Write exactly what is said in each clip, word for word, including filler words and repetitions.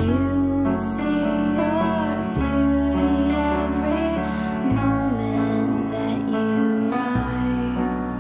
You see your beauty every moment that you rise.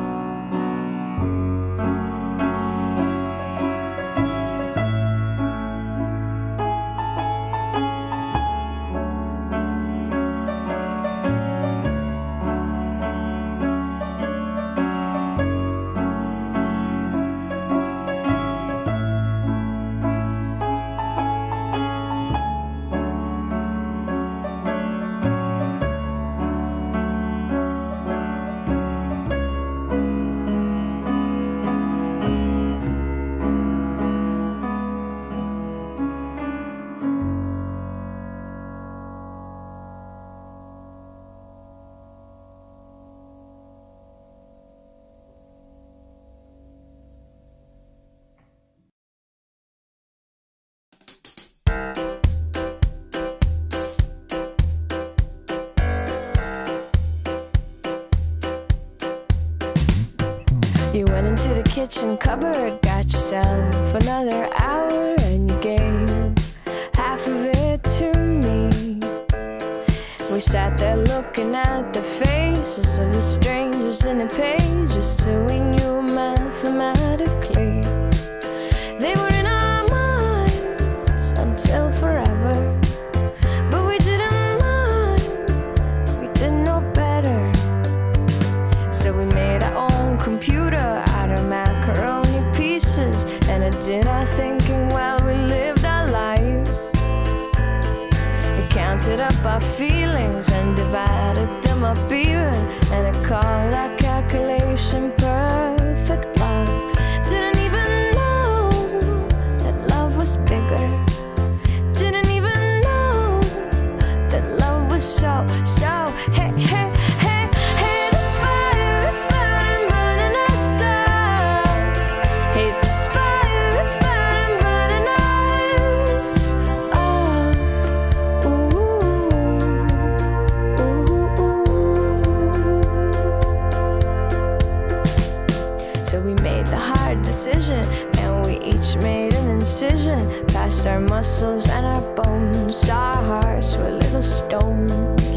You went into the kitchen cupboard, got yourself another hour, and you gave half of it to me. We sat there looking at the faces of the strangers in the pages till we knew mathematically they were in our minds until forever. But we didn't mind, we didn't know better. So we made our own computer out of macaroni pieces and a dinner, thinking while we lived our lives. We counted up our feelings and divided them up even, and it called our calculation perfect love. Didn't even know that love was bigger. Didn't even know that love was so, so, hey, hey. So we made the hard decision, and we each made an incision past our muscles and our bones. Our hearts were little stones.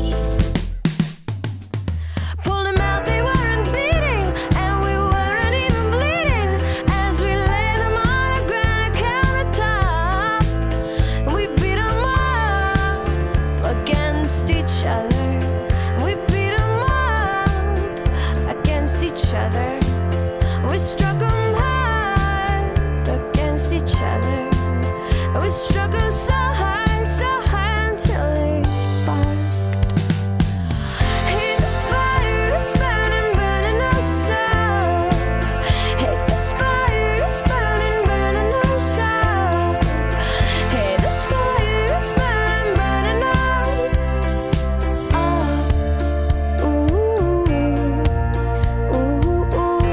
Pulled them out, they weren't beating, and we weren't even bleeding. As we laid them on a granite countertop, we beat them up against each other. We beat them up against each other. We struck them hard against each other. We struck them so hard, so hard until they sparked. Hey, the fire, it's burning, burning us up. Hey, this fire, it's burning, burning us up. Hey, this fire, it's burning, burning us up. Ooh, ooh, ooh.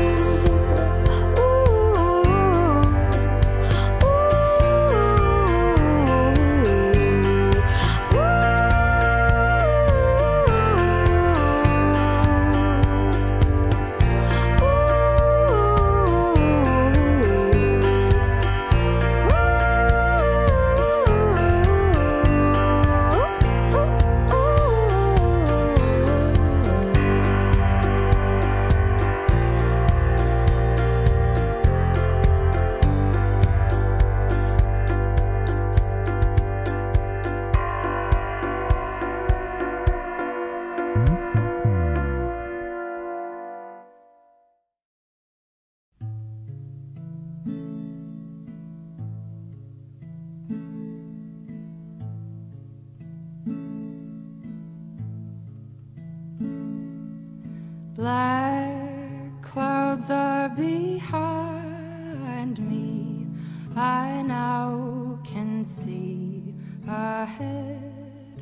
Black clouds are behind me. I now can see ahead.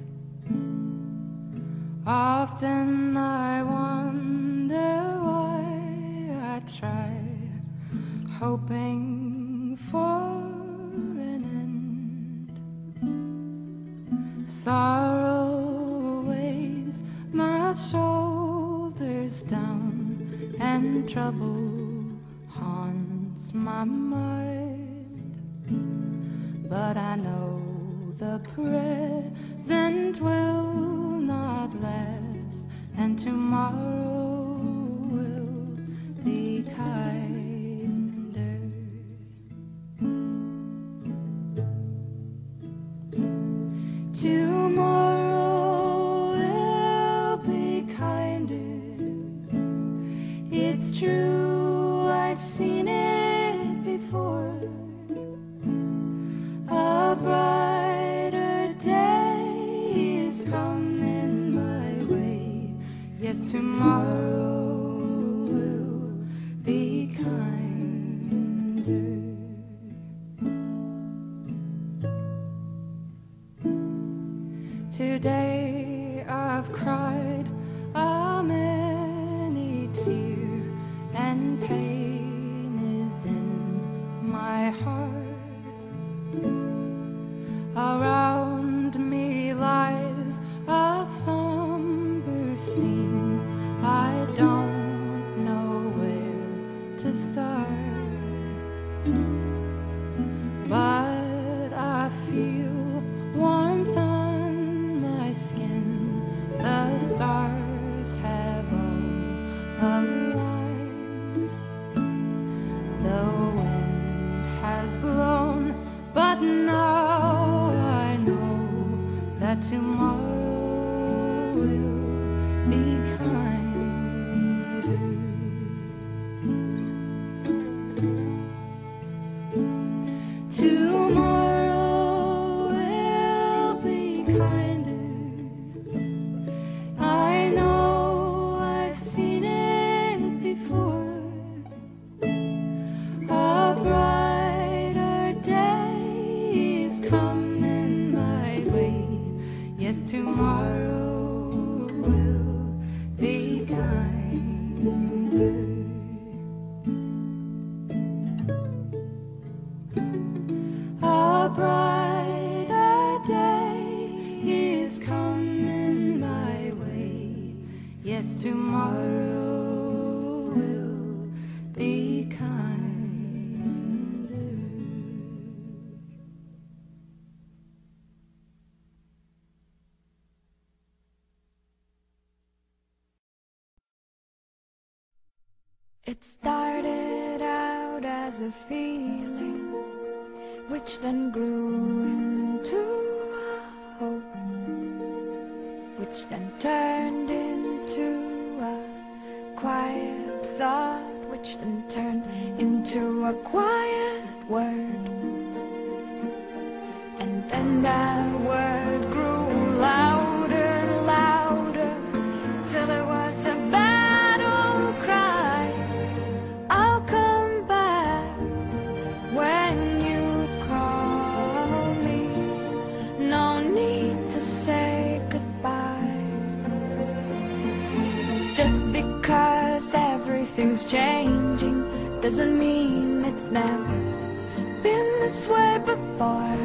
Often I wonder why I tried, hoping for an end. Sorrow weighs my shoulders down, and trouble haunts my mind. But I know the present will not last, and tomorrow will be kinder. Tomorrow will be kinder. It's true, I've seen it before. A brighter day is coming my way. Yes, tomorrow will be kinder. Today I've cried a many tear, and pain is in my heart. Around me lies a somber scene. I don't know where to start, but I feel warmth on my skin. The stars have all aligned. The wind has blown, but now I know that tomorrow will be kinder. Tomorrow will be kinder. I know I've seen it before. A brighter day is coming my way. Yes, tomorrow will be kinder. A brighter day is coming my way. Yes, tomorrow will be kinder. It started out as a feeling, which then grew into a hope, which then turned into a quiet thought, which then turned into a quiet word. And then that word grew louder and louder, till it was a battle cry. I'll come back when you call me. No need to say goodbye. Just because everything's changing doesn't mean it's never been this way before.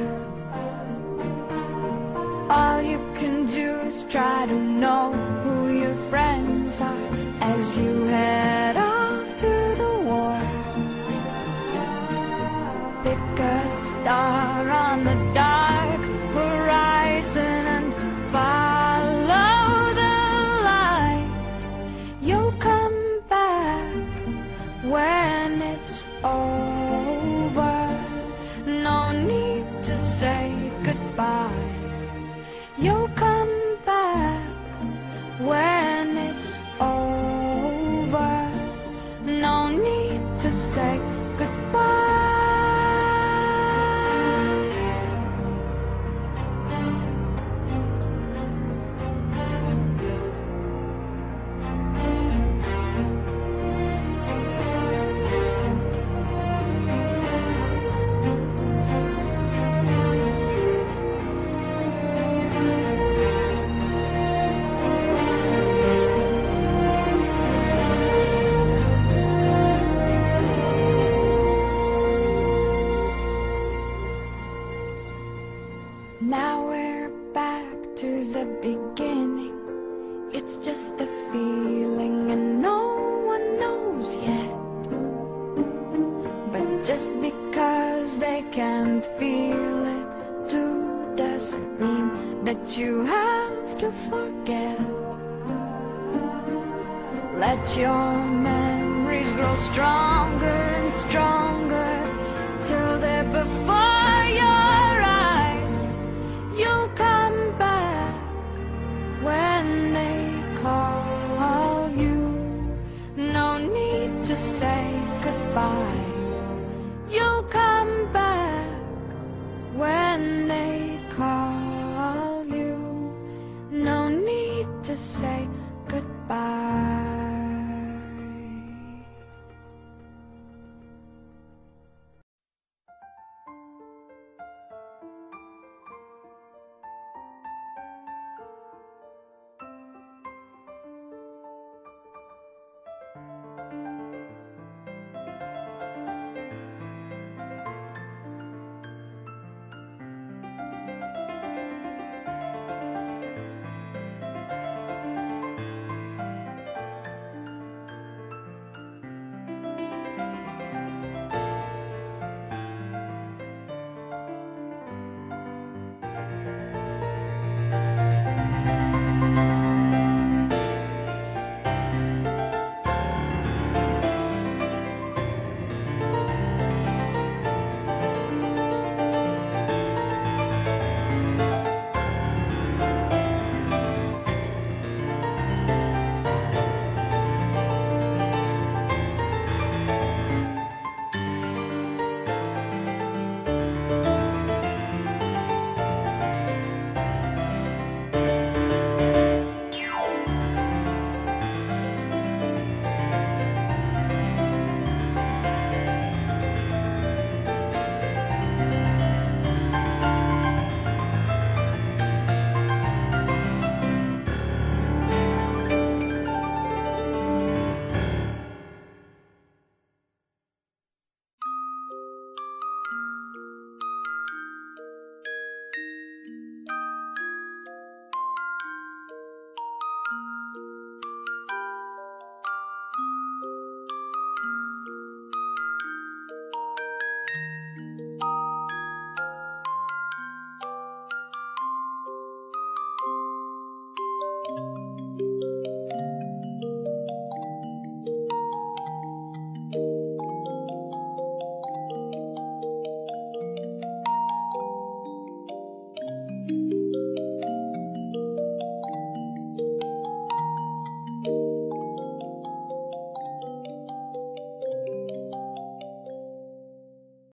All you can do is try to know who your friends are as you head off to the war. Pick a star on the dark horizon and follow the light. You'll come back when it's over. No need to say goodbye. You'll come back when it's over. No need to say goodbye. Now we're back to the beginning. It's just a feeling and no one knows yet. But just because they can't feel it, do does doesn't mean that you have to forget. Let your memories grow stronger and stronger till they're before